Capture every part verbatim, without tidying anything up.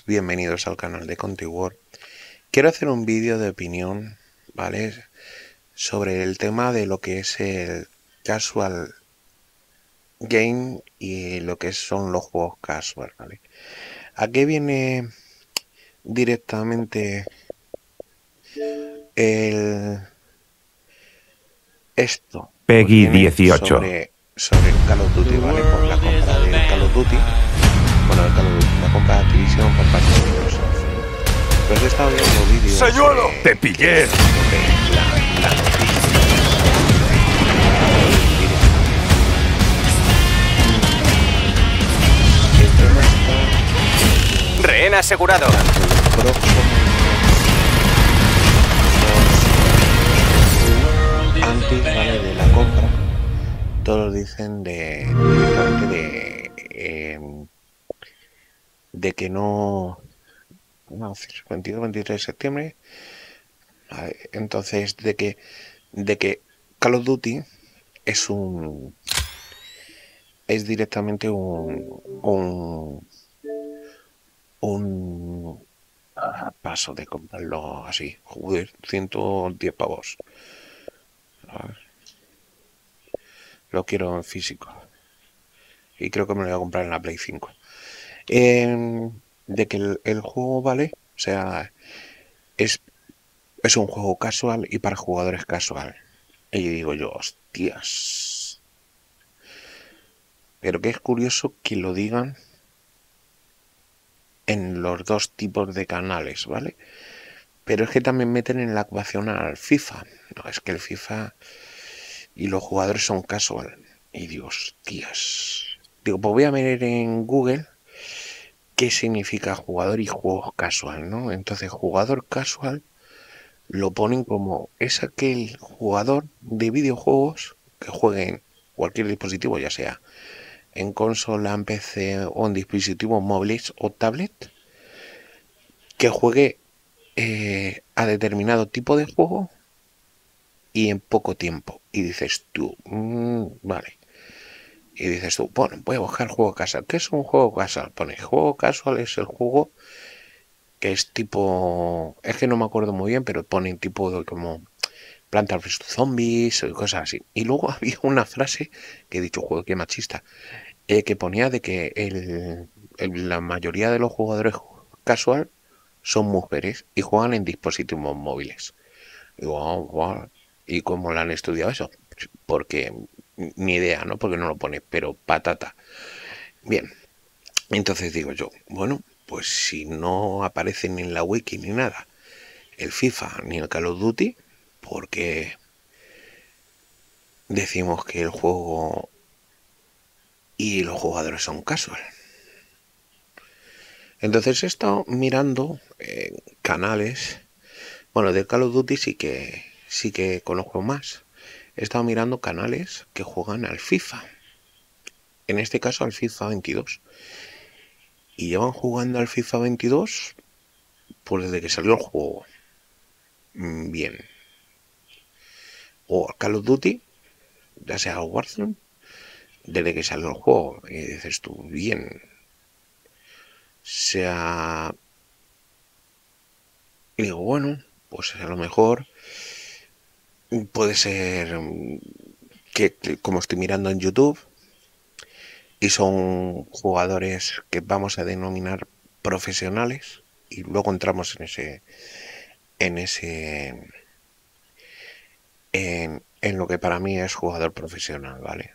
bienvenidos al canal de ContiWorld. Quiero hacer un vídeo de opinión, ¿vale? Sobre el tema de lo que es el casual game y lo que son los juegos casual, ¿vale? ¿A qué viene directamente el esto? Pues Peggy viene dieciocho. sobre, sobre el Call of Duty, ¿vale? Por la compra del Call of Duty. Bueno, el Call of Duty, la compra de Activision por parte de Microsoft. Pues he estado viendo vídeos ¡Señuelo! ¡Te de pillé! que sobre la, la noticia. El tema está Rehén asegurado. tanto los pros como los antes, ¿vale? De la compra. Todos dicen de directamente de eh, de que no, no veintidós veintitrés de septiembre, ¿vale? Entonces de que de que Call of Duty es un es directamente un un, un ah, paso de comprarlo así, joder, ciento diez pavos, ¿sabes? Lo quiero en físico y creo que me lo voy a comprar en la Play cinco. Eh, de que el, el juego, vale, o sea, es, es un juego casual y para jugadores casual. Y digo yo, hostias. Pero que es curioso que lo digan en los dos tipos de canales, ¿vale? Pero es que también meten en la ecuación al FIFA. No, es que el FIFA y los jugadores son casual. Y digo, hostias. Digo, pues voy a ver en Google qué significa jugador y juego casual, ¿no? Entonces, jugador casual lo ponen como es aquel jugador de videojuegos que juegue en cualquier dispositivo, ya sea en consola, en P C o en dispositivos móviles o tablet, que juegue eh, a determinado tipo de juego y en poco tiempo. Y dices tú, mmm, vale. Y dices tú, bueno, voy a buscar juego casual. ¿Qué es un juego casual? Pone juego casual es el juego que es tipo, es que no me acuerdo muy bien, pero ponen tipo de como Plantas versus Zombies y cosas así. Y luego había una frase que he dicho, juego, qué machista, eh, que ponía de que el, el, la mayoría de los jugadores casual son mujeres y juegan en dispositivos móviles. Digo, oh, wow. ¿Y cómo lo han estudiado eso? Porque ni idea, ¿no? Porque no lo pone, pero patata. Bien, entonces digo yo, bueno, pues si no aparecen en la wiki ni nada, el FIFA ni el Call of Duty, porque decimos que el juego y los jugadores son casual. Entonces he estado mirando eh, canales. Bueno, de Call of Duty sí que sí que conozco más. He estado mirando canales que juegan al FIFA. En este caso al FIFA veintidós. Y llevan jugando al FIFA veintidós pues desde que salió el juego. Bien. O al Call of Duty, ya sea Warzone, desde que salió el juego. Y dices tú, bien. Sea... Y digo, bueno, pues a lo mejor puede ser que, que como estoy mirando en YouTube, y son jugadores que vamos a denominar profesionales, y luego entramos en ese en ese en, en lo que para mí es jugador profesional, ¿vale?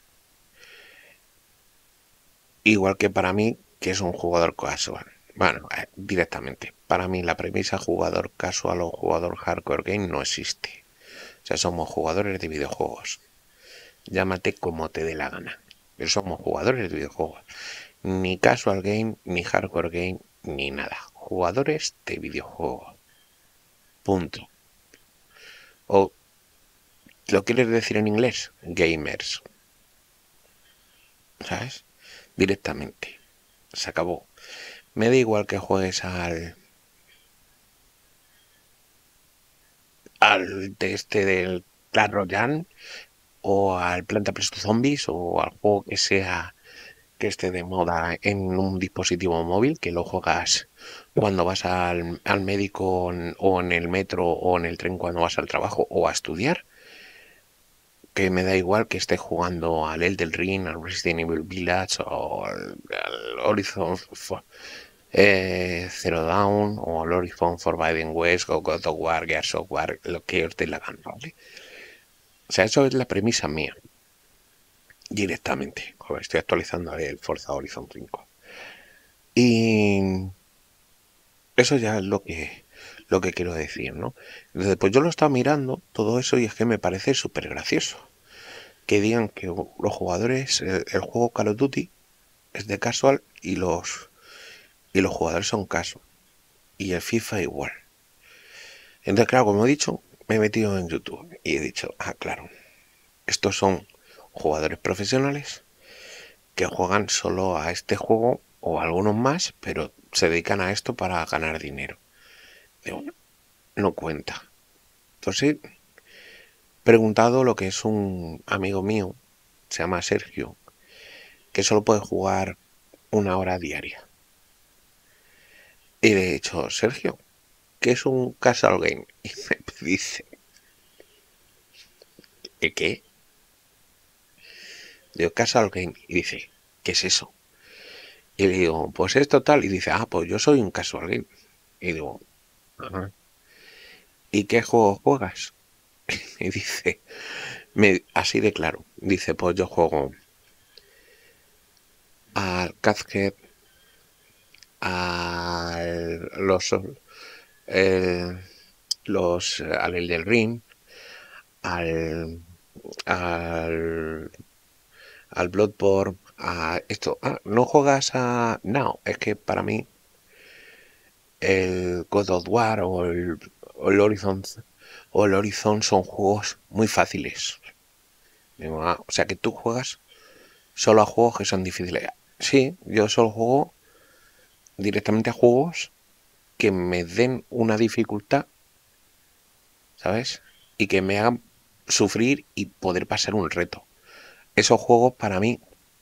Igual que para mí que es un jugador casual. Bueno, eh, directamente, para mí la premisa jugador casual o jugador hardcore game no existe. O sea, somos jugadores de videojuegos, llámate como te dé la gana, pero somos jugadores de videojuegos. Ni casual game, ni hardcore game, ni nada. Jugadores de videojuegos. Punto. O lo quieres decir en inglés, gamers. ¿Sabes? Directamente. Se acabó. Me da igual que juegues al al de este del Clash Royale o al Planta vs Zombies o al juego que sea que esté de moda en un dispositivo móvil, que lo juegas cuando vas al, al médico o en el metro o en el tren cuando vas al trabajo o a estudiar, que me da igual que esté jugando al Elden Ring, al Resident Evil Village o al, al Horizon eh, Zero Dawn o al Horizon Forbidden West o God of War, Gears of War, lo que os dé la gana, ¿vale? O sea, eso es la premisa mía. Directamente. Joder, estoy actualizando el Forza Horizon cinco. Y eso ya es lo que, lo que quiero decir, ¿no? Entonces, pues yo lo estaba mirando, todo eso, y es que me parece súper gracioso. Que digan que los jugadores, el, el juego Call of Duty es de casual y los, y los jugadores son casual. Y el FIFA igual. Entonces, claro, como he dicho, me he metido en YouTube y he dicho, ah, claro, estos son jugadores profesionales que juegan solo a este juego o a algunos más, pero se dedican a esto para ganar dinero. Digo, no, no cuenta. Entonces, he preguntado lo que es un amigo mío, se llama Sergio, que solo puede jugar una hora diaria. Y le he dicho, Sergio, ¿qué es un casual game? Y me dice, ¿qué qué? Digo, casual game. Y dice, ¿qué es eso? Y le digo, pues es total. Y dice, ah, pues yo soy un casual game. Y digo, ajá. ¿Y qué juego juegas? Y dice, me, así de claro, dice, pues yo juego al Cuphead, a los, el, los, al Elden Ring, al, al, al Bloodborne, a esto. Ah, no juegas a... No, es que para mí el God of War o el, o el Horizon o el Horizon son juegos muy fáciles. Digo, ah, o sea que tú juegas solo a juegos que son difíciles. Sí, yo solo juego directamente a juegos que me den una dificultad, ¿sabes? Y que me hagan sufrir y poder pasar un reto. Esos juegos para mí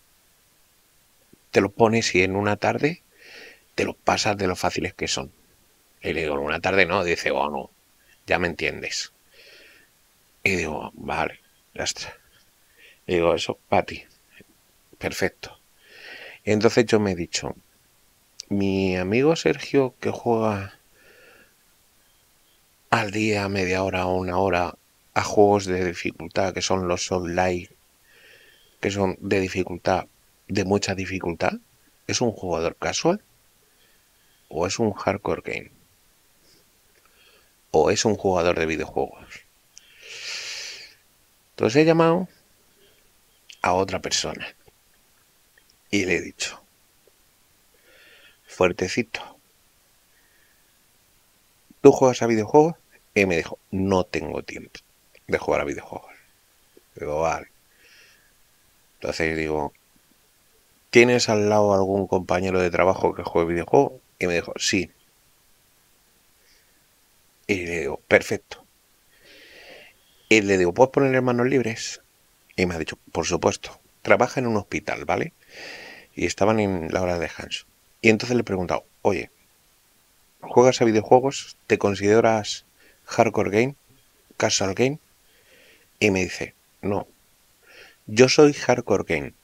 te los pones y en una tarde te los pasas de lo fáciles que son. Y le digo, en una tarde no, dice, oh no, ya me entiendes. Y digo, vale, ya está. Y digo, eso, para ti, perfecto. Y entonces yo me he dicho, mi amigo Sergio que juega al día, media hora o una hora a juegos de dificultad que son los online, que son de dificultad, de mucha dificultad, ¿es un jugador casual o es un hardcore game? ¿O es un jugador de videojuegos? Entonces he llamado a otra persona y le he dicho, fuertecito, ¿tú juegas a videojuegos? Y me dijo, no tengo tiempo de jugar a videojuegos. Digo, vale. Entonces digo, ¿tienes al lado algún compañero de trabajo que juegue videojuegos? Y me dijo, sí. Y le digo, perfecto. Y le digo, ¿puedes ponerle manos libres? Y me ha dicho, por supuesto. Trabaja en un hospital, ¿vale? Y estaban en la hora de descanso. Y entonces le he preguntado, oye, ¿juegas a videojuegos? ¿Te consideras hardcore game? ¿Casual game? Y me dice, no, yo soy hardcore game.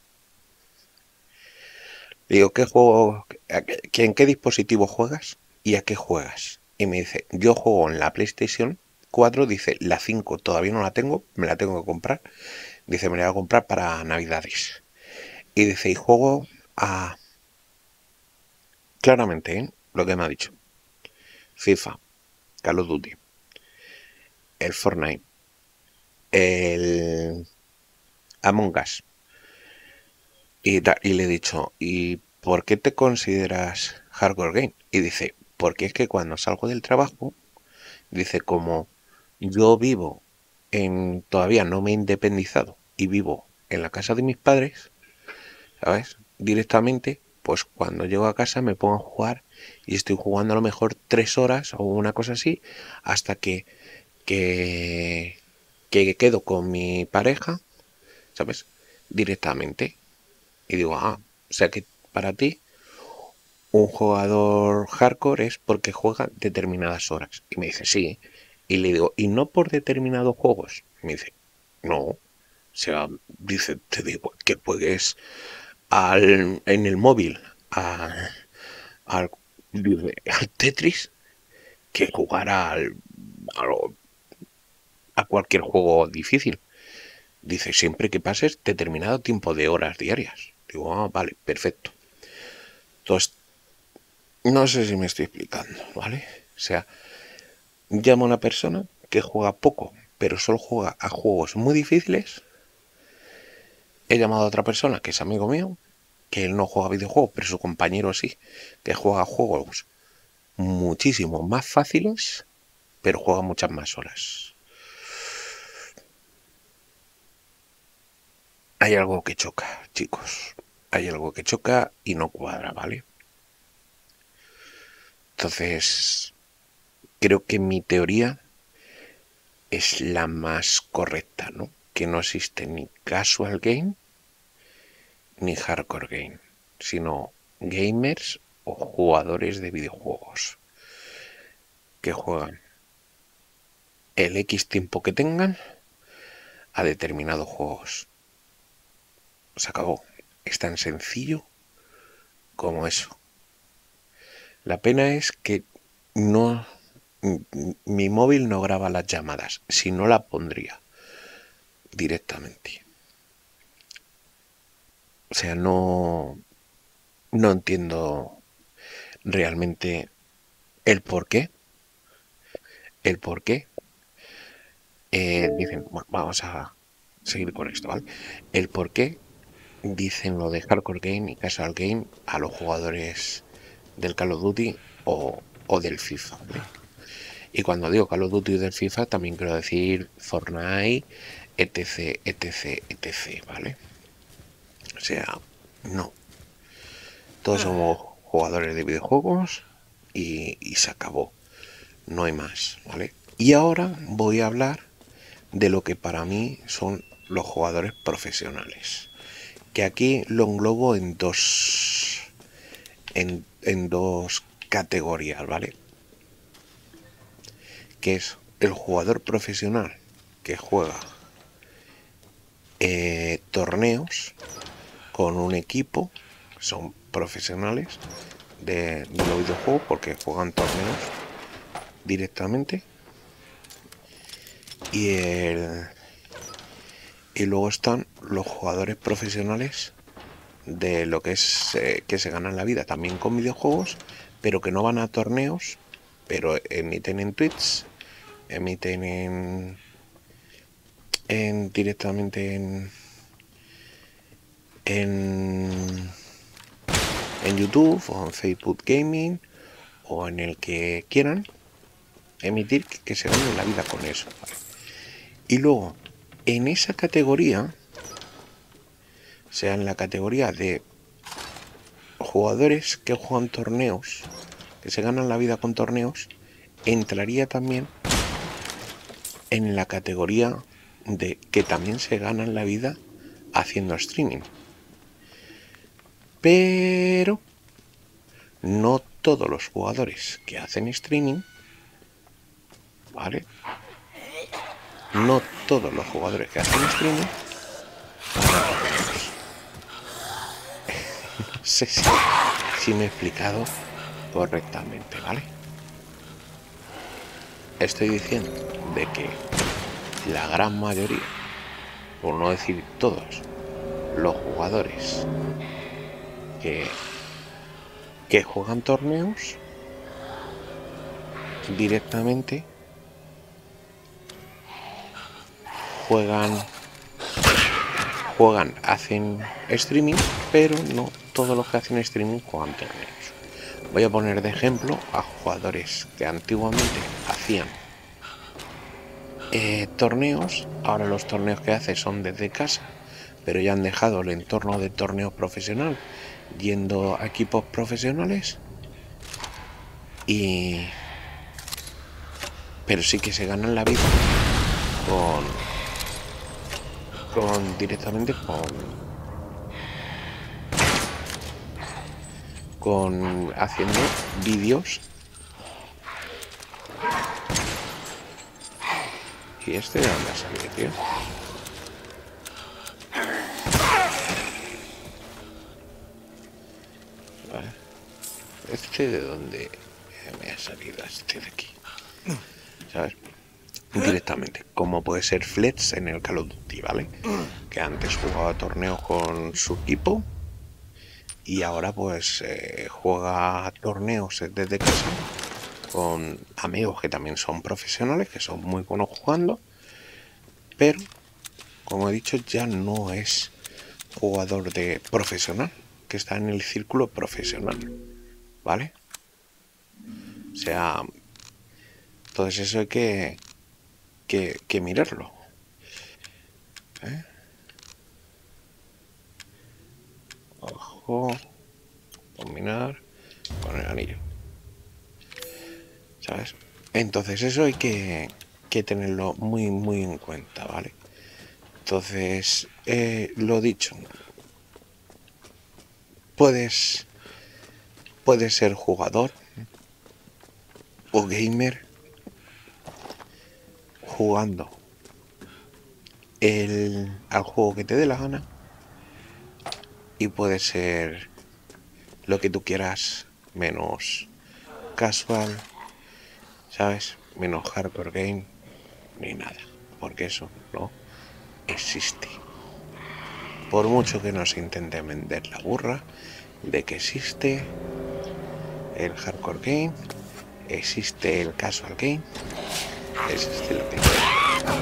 Le digo, ¿qué juego, en qué dispositivo juegas y a qué juegas? Y me dice, yo juego en la PlayStation cuatro, dice, la cinco todavía no la tengo, me la tengo que comprar. Dice, me la voy a comprar para Navidades. Y dice, y juego a... Claramente, ¿eh? Lo que me ha dicho. FIFA, Call of Duty, el Fortnite, el Among Us. Y, y le he dicho, ¿y por qué te consideras hardcore game? Y dice, porque es que cuando salgo del trabajo, dice, como yo vivo en, todavía no me he independizado y vivo en la casa de mis padres, ¿sabes? Directamente, pues cuando llego a casa me pongo a jugar y estoy jugando a lo mejor tres horas o una cosa así, hasta que, que, que quedo con mi pareja, ¿sabes? Directamente. Y digo, ah. O sea que para ti un jugador hardcore es porque juega determinadas horas. Y me dice, sí. Y le digo, ¿y no por determinados juegos? Y me dice, no. O sea, dice, te digo que juegues al, en el móvil a, al, al Tetris que jugar al, a, lo- a cualquier juego difícil. Dice, siempre que pases determinado tiempo de horas diarias. Digo, ah, vale, perfecto. Entonces, no sé si me estoy explicando, ¿vale? O sea, llamo a una persona que juega poco, pero solo juega a juegos muy difíciles. He llamado a otra persona que es amigo mío, que él no juega videojuegos, pero su compañero sí, que juega juegos muchísimo más fáciles, pero juega muchas más horas. Hay algo que choca, chicos. Hay algo que choca y no cuadra, ¿vale? Entonces, creo que mi teoría es la más correcta, ¿no? Que no existe ni casual game ni hardcore game, sino gamers o jugadores de videojuegos que juegan el X tiempo que tengan a determinados juegos. Se acabó. Es tan sencillo como eso. La pena es que no, mi móvil no graba las llamadas, si no la pondría directamente. O sea, no, no entiendo realmente el por qué. El por qué. Eh, dicen, bueno, vamos a seguir con esto, ¿vale? El por qué dicen lo de hardcore game y casual game a los jugadores del Call of Duty o, o del FIFA, ¿vale? Y cuando digo Call of Duty y del FIFA también quiero decir Fortnite, etc, etc, etc, ¿vale? O sea, no. Todos somos jugadores de videojuegos y, y se acabó. No hay más, ¿vale? Y ahora voy a hablar de lo que para mí son los jugadores profesionales. Que aquí lo englobo en dos. En, en dos categorías, ¿vale? Que es el jugador profesional que juega eh, torneos con un equipo, son profesionales de, de los videojuegos porque juegan torneos directamente. Y, el, y luego están los jugadores profesionales de lo que es eh, que se ganan la vida también con videojuegos, pero que no van a torneos, pero emiten en Twitch, emiten en, en directamente en, en en YouTube o en Facebook Gaming o en el que quieran emitir, que, que se ganen la vida con eso, ¿vale? Y luego en esa categoría, o sea, en la categoría de jugadores que juegan torneos, que se ganan la vida con torneos, entraría también en la categoría de que también se ganan la vida haciendo streaming. Pero no todos los jugadores que hacen streaming, ¿vale? No todos los jugadores que hacen streaming van a torneos. No sé si, si me he explicado correctamente, ¿vale? Estoy diciendo de que la gran mayoría, por no decir todos, los jugadores que, que juegan torneos directamente juegan juegan, hacen streaming, pero no todos los que hacen streaming juegan torneos. Voy a poner de ejemplo a jugadores que antiguamente hacían eh, torneos, ahora los torneos que hacen son desde casa, pero ya han dejado el entorno de torneo profesional, yendo a equipos profesionales, y pero sí que se ganan la vida con, con directamente con con haciendo vídeos. ¿Y este de dónde ha salido, tío? Vale. ¿Este de dónde me ha salido este de aquí? ¿Sabes? Directamente, como puede ser Fletch en el Call of Duty, ¿vale? Que antes jugaba torneos con su equipo y ahora pues eh, juega torneos desde casa con amigos que también son profesionales, que son muy buenos jugando, pero como he dicho ya no es jugador de profesional, que está en el círculo profesional, ¿vale? O sea, entonces eso hay que que, que mirarlo, ¿eh? Ojo, combinar con el anillo, ¿sabes? Entonces eso hay que, que tenerlo muy muy en cuenta, ¿vale? Entonces, eh, lo dicho, puedes puedes ser jugador o gamer jugando el, al juego que te dé la gana, y puede ser lo que tú quieras menos casual, ¿sabes? Menos hardcore game ni nada, porque eso no existe. Por mucho que nos intenten vender la burra de que existe el hardcore game, existe el casual game, existe lo que quieras,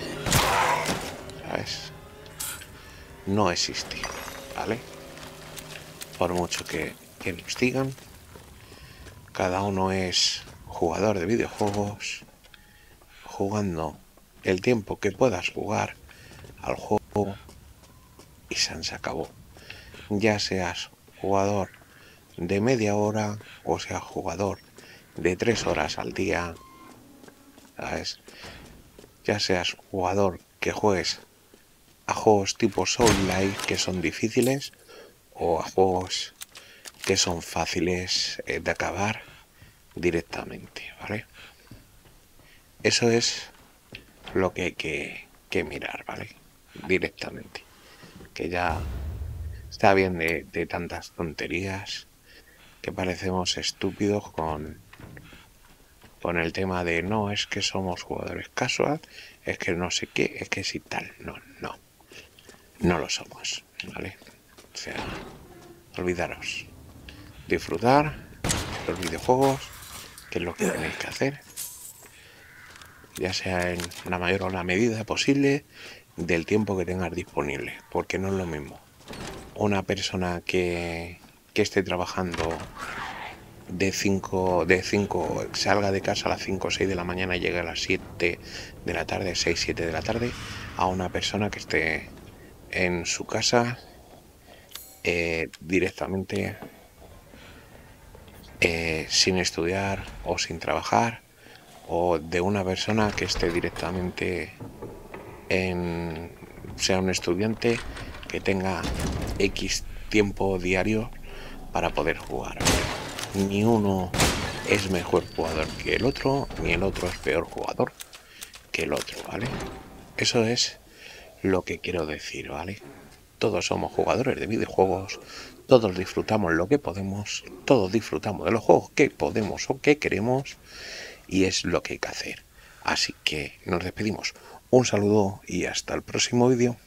¿sabes? No existe, ¿vale? Por mucho que, que nos digan, cada uno es jugador de videojuegos jugando el tiempo que puedas jugar al juego y se acabó. Ya seas jugador de media hora o seas jugador de tres horas al día, ¿sabes? Ya seas jugador que juegues a juegos tipo Soul-like que son difíciles o a juegos que son fáciles de acabar directamente, ¿vale? Eso es lo que hay que, que mirar, ¿vale? Directamente. Que ya está bien de, de tantas tonterías que parecemos estúpidos con, con el tema de no, es que somos jugadores casual, es que no sé qué, es que si tal. No, no. No lo somos, ¿vale? O sea, olvidaros. Disfrutar los videojuegos, que es lo que tenéis que hacer, ya sea en la mayor o la medida posible del tiempo que tengas disponible, porque no es lo mismo una persona que, que esté trabajando de cinco, de cinco, salga de casa a las cinco o seis de la mañana y llegue a las siete de la tarde, seis, siete de la tarde, a una persona que esté en su casa eh, directamente eh, sin estudiar o sin trabajar, o de una persona que esté directamente en, sea un estudiante que tenga X tiempo diario para poder jugar. Ni uno es mejor jugador que el otro, ni el otro es peor jugador que el otro, ¿vale? Eso es lo que quiero decir, ¿vale? Todos somos jugadores de videojuegos, todos disfrutamos lo que podemos, todos disfrutamos de los juegos que podemos o que queremos, y es lo que hay que hacer. Así que nos despedimos. Un saludo y hasta el próximo vídeo.